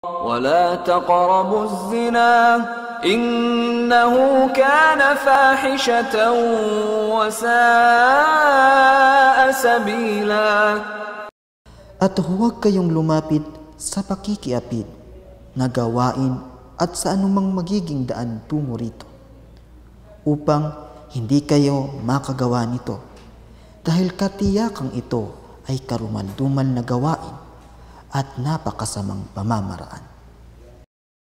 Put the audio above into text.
ولا تقربوا الزنا إنه كان فاحشة وساء سبيلا. At huwag kayong lumapit sa pakikiapid na gawain at sa anumang magiging daan tungo rito, upang hindi kayo makagawa nito, dahil katiyakang ito ay karumal-dumal na gawain at napakasamang pamamaraan.